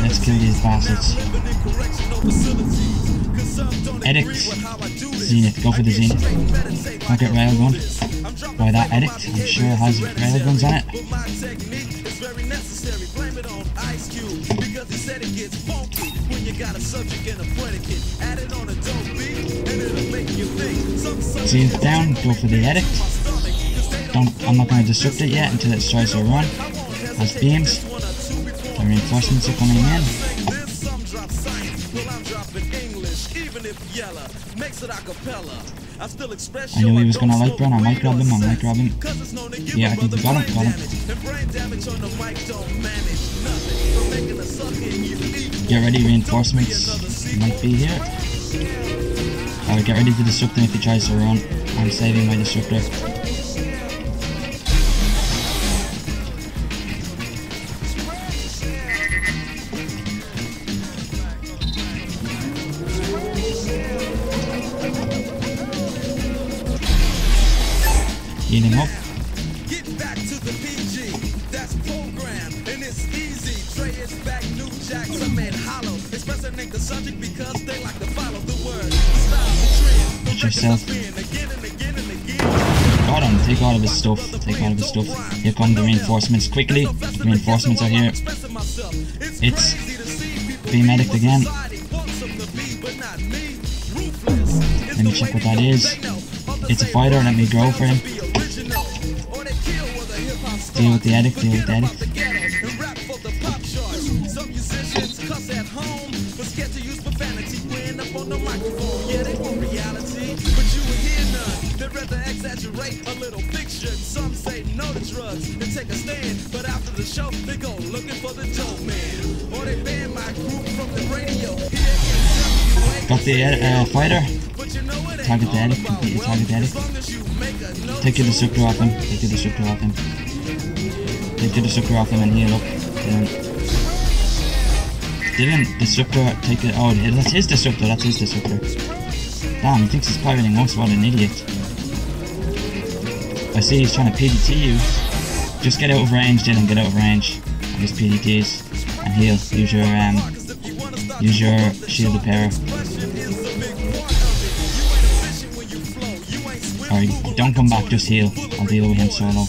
Let's kill these bastards. Edict. Zenith. Go for the Zenith. Don't get railgun. Boy, that Edict, I'm sure it has railguns on it. Zenith down. Go for the Edict. I'm not going to disrupt it yet until it tries to run. Has beams. The reinforcements are coming in. I knew he was going to light burn. I might grab him. Yeah, I think we got him. Get ready, reinforcements might be here. Alright, get ready to disrupt him if he tries to run. I'm saving my disruptor. Heal him up. Get back to the PG. That's program and it's easy. Trey is back, new jacks. I made hollow. Expressing the subject because they like to follow the word. Style the trend. Get yourself. Got him. Take all of his stuff. Here come the reinforcements. Quickly. Reinforcements are here. It's being medic again. Let me check what that is. It's a fighter. Let me go for him. Deal with the Edict. Got the fighter. Target the Edict. Completely target the Edict. Take your disruptor off him. Take your disruptor and heal up. Didn't disruptor take it? Oh, that's his disruptor. Damn, he thinks he's pirating us. What an idiot. I see he's trying to PDT you. Just get out of range, Dylan. Get out of range. And just PDTs and heal. Use your shield repairer. Alright, don't come back, just heal. I'll deal with him solo.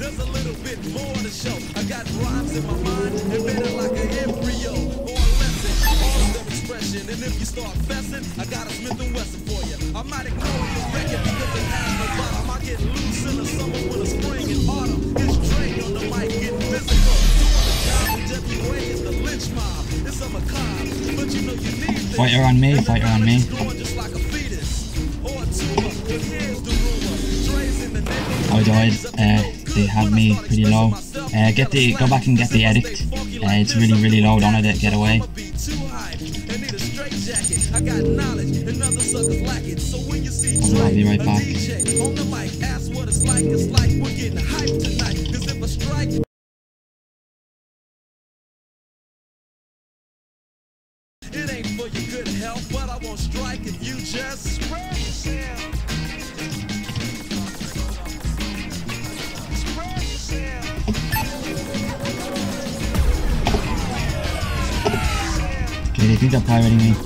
Fighter on me. I died. They had me pretty low. Go back and get the Edict. It's really low. Don't let it get away. I'll be right back. It ain't for your good health, but I won't strike if you just spread yourself. Okay, they think they're pirating me.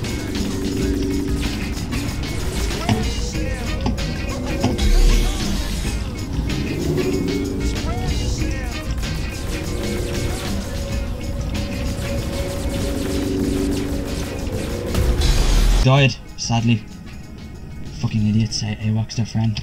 Died, sadly. Fucking idiots, AWAC's their friend.